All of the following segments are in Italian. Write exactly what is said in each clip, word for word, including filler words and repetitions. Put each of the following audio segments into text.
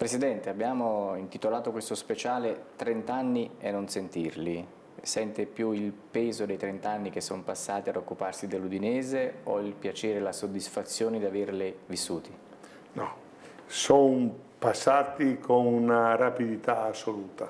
Presidente, abbiamo intitolato questo speciale trenta anni e non sentirli. Sente più il peso dei trenta anni che sono passati ad occuparsi dell'Udinese o il piacere e la soddisfazione di averli vissuti? No, sono passati con una rapidità assoluta,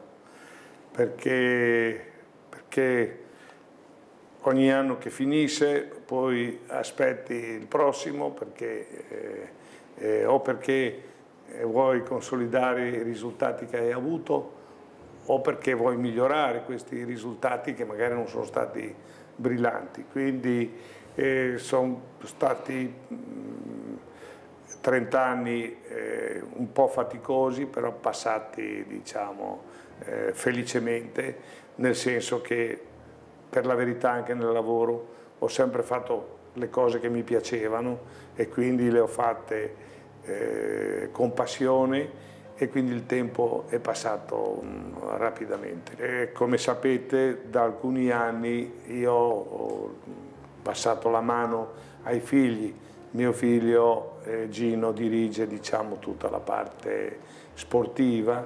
perché, perché ogni anno che finisce poi aspetti il prossimo, perché, eh, eh, o perché vuoi consolidare i risultati che hai avuto o perché vuoi migliorare questi risultati che magari non sono stati brillanti. Quindi eh, sono stati mh, trenta anni eh, un po' faticosi, però passati, diciamo, eh, felicemente, nel senso che per la verità anche nel lavoro ho sempre fatto le cose che mi piacevano e quindi le ho fatte Eh, con passione, e quindi il tempo è passato mh, rapidamente. E come sapete, da alcuni anni io ho passato la mano ai figli. Mio figlio eh, Gino dirige, diciamo, tutta la parte sportiva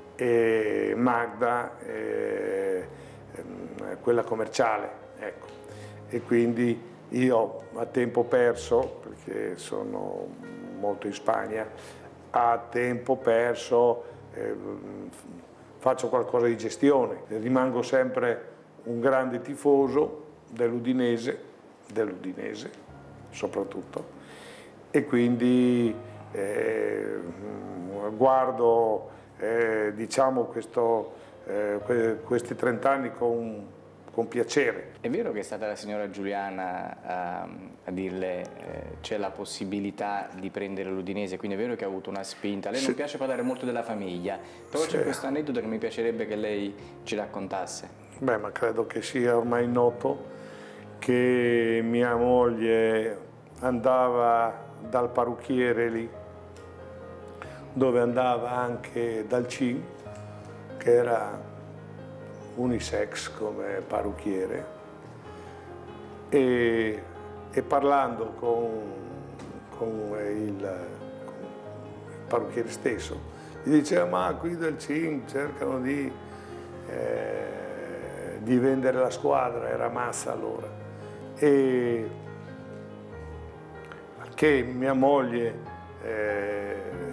e Magda eh, quella commerciale, ecco. E quindi io a tempo perso, perché sono molto in Spagna, a tempo perso eh, faccio qualcosa di gestione. Rimango sempre un grande tifoso dell'Udinese, dell'Udinese soprattutto, e quindi eh, guardo eh, diciamo questo, eh, questi trenta anni con con piacere. È vero che è stata la signora Giuliana a, a dirle eh, c'è la possibilità di prendere l'Udinese, quindi è vero che ha avuto una spinta. A lei sì. non piace parlare molto della famiglia, però sì. C'è questo aneddoto che mi piacerebbe che lei ci raccontasse. Beh, ma credo che sia ormai noto che mia moglie andava dal parrucchiere lì, dove andava anche dal C I M, che era unisex come parrucchiere, e, e parlando con, con, il, con il parrucchiere stesso gli diceva: ma qui del C I M cercano di, eh, di vendere la squadra, era Massa allora, e che mia moglie eh,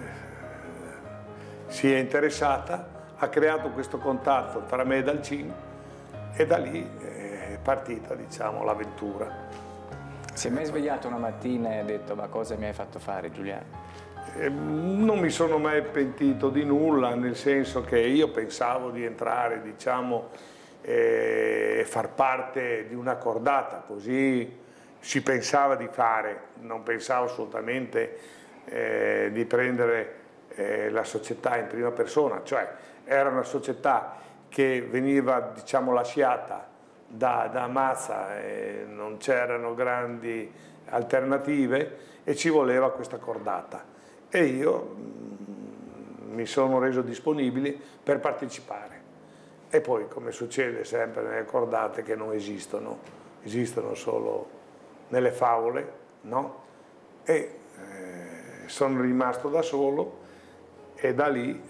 si è interessata, ha creato questo contatto tra me e dal C I M, e da lì è partita, diciamo, l'avventura. Si è mai svegliato una mattina e ha detto: ma cosa mi hai fatto fare, Giuliano? Eh, non mi sono mai pentito di nulla, nel senso che io pensavo di entrare, diciamo, e eh, far parte di una cordata, così si pensava di fare, non pensavo assolutamente eh, di prendere eh, la società in prima persona, cioè era una società che veniva, diciamo, lasciata da, da Mazza, e non c'erano grandi alternative e ci voleva questa cordata, e io mh, mi sono reso disponibile per partecipare. E poi, come succede sempre nelle cordate che non esistono, esistono solo nelle favole, no? E eh, sono rimasto da solo, e da lì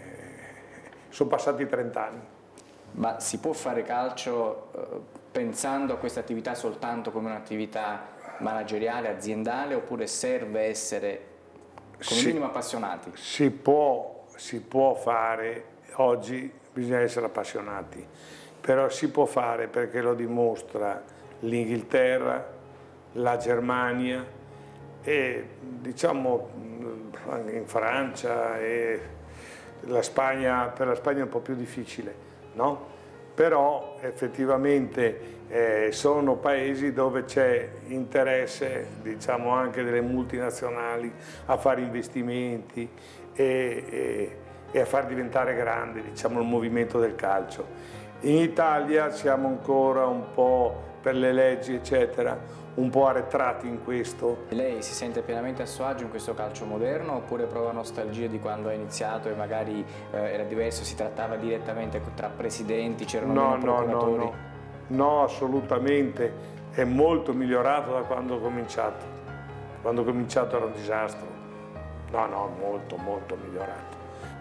sono passati trenta anni. Ma si può fare calcio eh, pensando a questa attività soltanto come un'attività manageriale, aziendale, oppure serve essere come si, minimo appassionati? Si può, si può fare, oggi bisogna essere appassionati, però si può fare perché lo dimostra l'Inghilterra, la Germania e, diciamo, in Francia, e la Spagna. Per la Spagna è un po' più difficile, no? Però effettivamente eh, sono paesi dove c'è interesse, diciamo, anche delle multinazionali a fare investimenti e, e, e a far diventare grande, diciamo, il movimento del calcio. In Italia siamo ancora un po', per le leggi eccetera, un po' arretrati in questo. Lei si sente pienamente a suo agio in questo calcio moderno, oppure prova nostalgia di quando ha iniziato e magari eh, era diverso, si trattava direttamente tra presidenti, c'erano no, meno procuratori? No, no, no, no, assolutamente, è molto migliorato da quando ho cominciato. Quando ho cominciato era un disastro. No, no, molto, molto migliorato.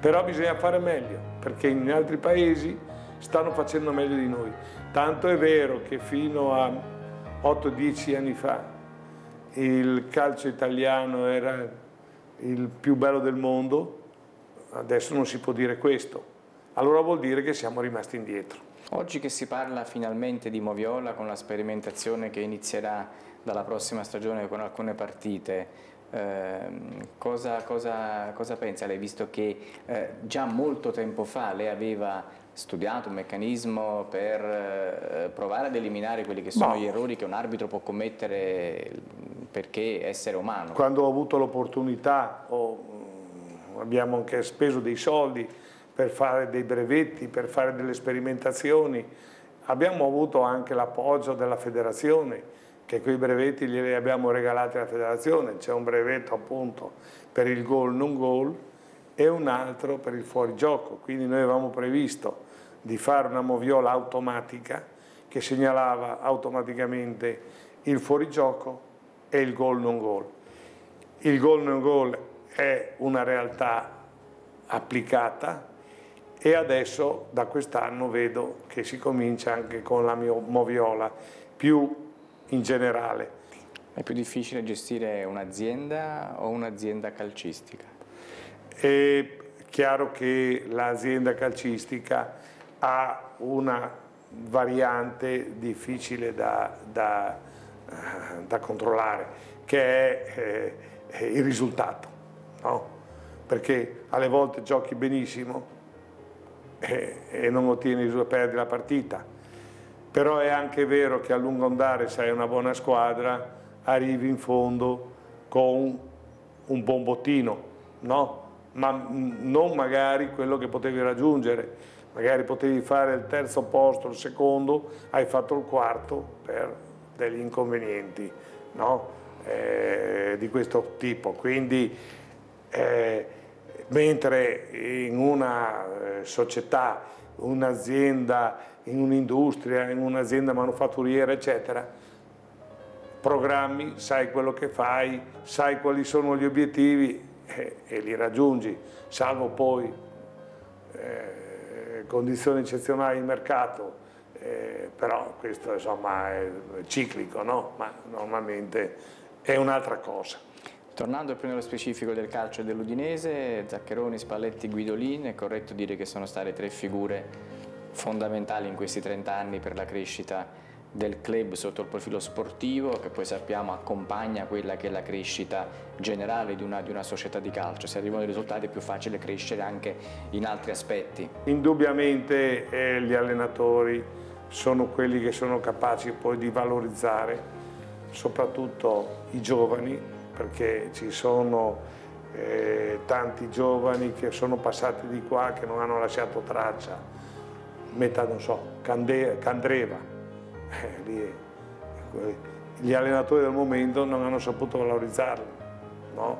però bisogna fare meglio, perché in altri paesi stanno facendo meglio di noi. Tanto è vero che fino a otto dieci anni fa il calcio italiano era il più bello del mondo, adesso non si può dire questo. Allora vuol dire che siamo rimasti indietro. Oggi che si parla finalmente di Moviola con la sperimentazione che inizierà dalla prossima stagione con alcune partite, eh, cosa, cosa, cosa pensa lei, visto che eh, già molto tempo fa lei aveva studiato un meccanismo per eh, provare ad eliminare quelli che sono no. gli errori che un arbitro può commettere perché essere umano? Quando ho avuto l'opportunità, abbiamo anche speso dei soldi per fare dei brevetti, per fare delle sperimentazioni, abbiamo avuto anche l'appoggio della federazione, che quei brevetti glieli abbiamo regalati alla federazione. C'è un brevetto appunto per il gol non gol e un altro per il fuorigioco, quindi noi avevamo previsto di fare una moviola automatica che segnalava automaticamente il fuorigioco e il gol non gol. Il gol non gol è una realtà applicata e adesso da quest'anno vedo che si comincia anche con la moviola più in generale. È più difficile gestire un'azienda o un'azienda calcistica? È chiaro che l'azienda calcistica ha una variante difficile da, da, da controllare, che è, eh, è il risultato, no? Perché alle volte giochi benissimo e, e non ottieni, perdi la partita. Però è anche vero che a lungo andare, se hai una buona squadra, arrivi in fondo con un buon bottino, no? Ma non magari quello che potevi raggiungere, magari potevi fare il terzo posto, il secondo, hai fatto il quarto per degli inconvenienti, no? Eh, di questo tipo. Quindi, eh, mentre in una eh, società, un'azienda, in un'industria, in un'azienda manufatturiera, eccetera, programmi, sai quello che fai, sai quali sono gli obiettivi e, e li raggiungi, salvo poi eh, condizioni eccezionali di mercato, eh, però questo insomma è ciclico, no? Ma normalmente è un'altra cosa. Tornando più nello specifico del calcio dell'Udinese, Zaccheroni, Spalletti, Guidolin, è corretto dire che sono state tre figure fondamentali in questi trenta anni per la crescita del club sotto il profilo sportivo, che poi sappiamo accompagna quella che è la crescita generale di una, di una società di calcio. Se arrivano i risultati è più facile crescere anche in altri aspetti. Indubbiamente eh, gli allenatori sono quelli che sono capaci poi di valorizzare soprattutto i giovani, perché ci sono eh, tanti giovani che sono passati di qua che non hanno lasciato traccia. Metà, non so, Cande, Candreva, eh, lì, gli allenatori del momento non hanno saputo valorizzarlo, no?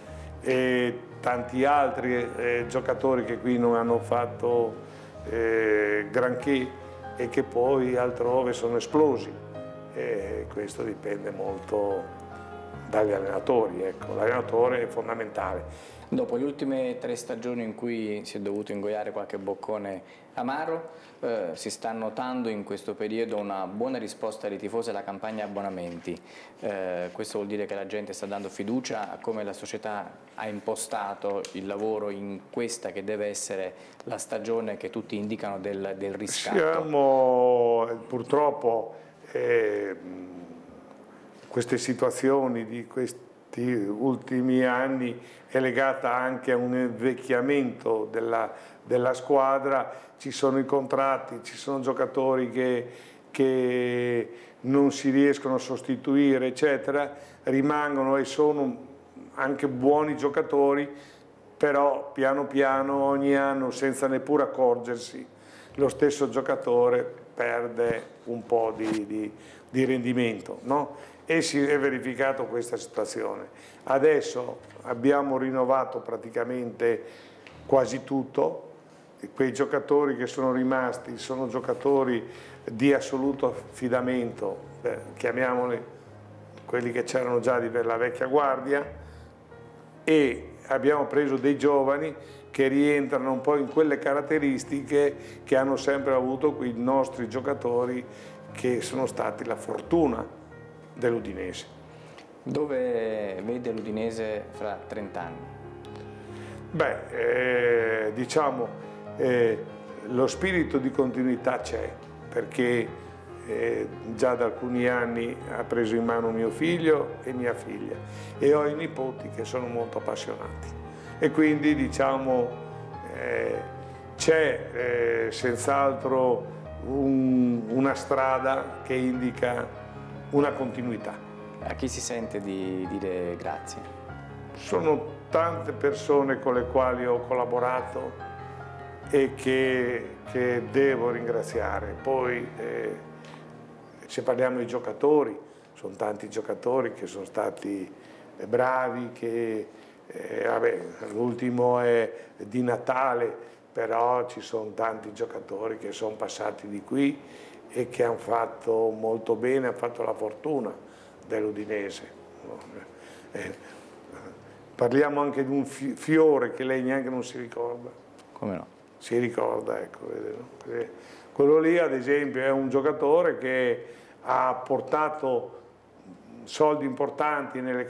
E tanti altri eh, giocatori che qui non hanno fatto eh, granché e che poi altrove sono esplosi, e questo dipende molto dagli allenatori, ecco. L'allenatore è fondamentale. Dopo le ultime tre stagioni in cui si è dovuto ingoiare qualche boccone amaro, eh, si sta notando in questo periodo una buona risposta dei tifosi alla campagna abbonamenti. Eh, questo vuol dire che la gente sta dando fiducia a come la società ha impostato il lavoro in questa che deve essere la stagione che tutti indicano del, del riscatto. Siamo purtroppo eh, queste situazioni di questi ultimi anni è legata anche a un invecchiamento della, della squadra, ci sono i contratti, ci sono giocatori che, che non si riescono a sostituire, eccetera, rimangono e sono anche buoni giocatori, però piano piano ogni anno, senza neppure accorgersi, lo stesso giocatore perde un po' di, di, di rendimento, no? E si è verificato questa situazione. Adesso abbiamo rinnovato praticamente quasi tutto, quei giocatori che sono rimasti sono giocatori di assoluto affidamento, eh, chiamiamoli quelli che c'erano già di per la vecchia guardia, e abbiamo preso dei giovani che rientrano un po' in quelle caratteristiche che hanno sempre avuto quei nostri giocatori che sono stati la fortuna dell'Udinese. Dove vede l'Udinese fra trent'anni? Beh, eh, diciamo, eh, lo spirito di continuità c'è, perché eh, già da alcuni anni ha preso in mano mio figlio e mia figlia e ho i nipoti che sono molto appassionati e quindi diciamo eh, c'è eh, senz'altro un, una strada che indica una continuità. A chi si sente di dire grazie? Sono tante persone con le quali ho collaborato e che, che devo ringraziare. Poi eh, se parliamo di giocatori, sono tanti giocatori che sono stati bravi, che eh, l'ultimo è di Natale, però ci sono tanti giocatori che sono passati di qui e che hanno fatto molto bene, hanno fatto la fortuna dell'Udinese. Eh, parliamo anche di un Fiore che lei neanche non si ricorda. Come no? Si ricorda, ecco. Quello lì ad esempio è un giocatore che ha portato soldi importanti nelle,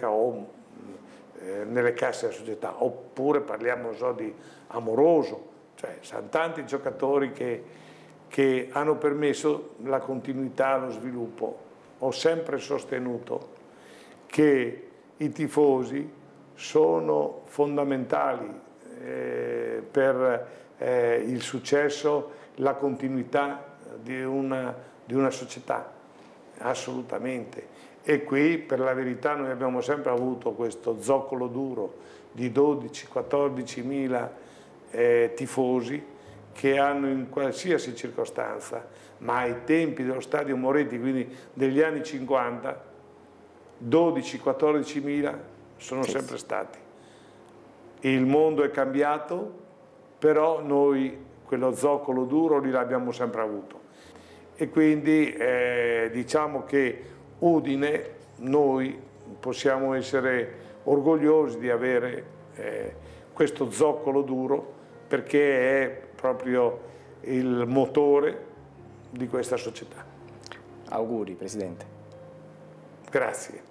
eh, nelle casse della società, oppure parliamo non so, di Amoroso, cioè sono tanti giocatori che, che hanno permesso la continuità, lo sviluppo. Ho sempre sostenuto che i tifosi sono fondamentali eh, per eh, il successo, la continuità di una, di una società, assolutamente. E qui per la verità noi abbiamo sempre avuto questo zoccolo duro di dodici quattordici mila eh, tifosi che hanno in qualsiasi circostanza, ma ai tempi dello stadio Moretti, quindi degli anni cinquanta, dodici quattordici mila sono sempre stati. Il mondo è cambiato, però noi quello zoccolo duro lì l'abbiamo sempre avuto. E quindi eh, diciamo che Udine, noi possiamo essere orgogliosi di avere eh, questo zoccolo duro, perché è proprio il motore di questa società. Auguri, Presidente. Grazie.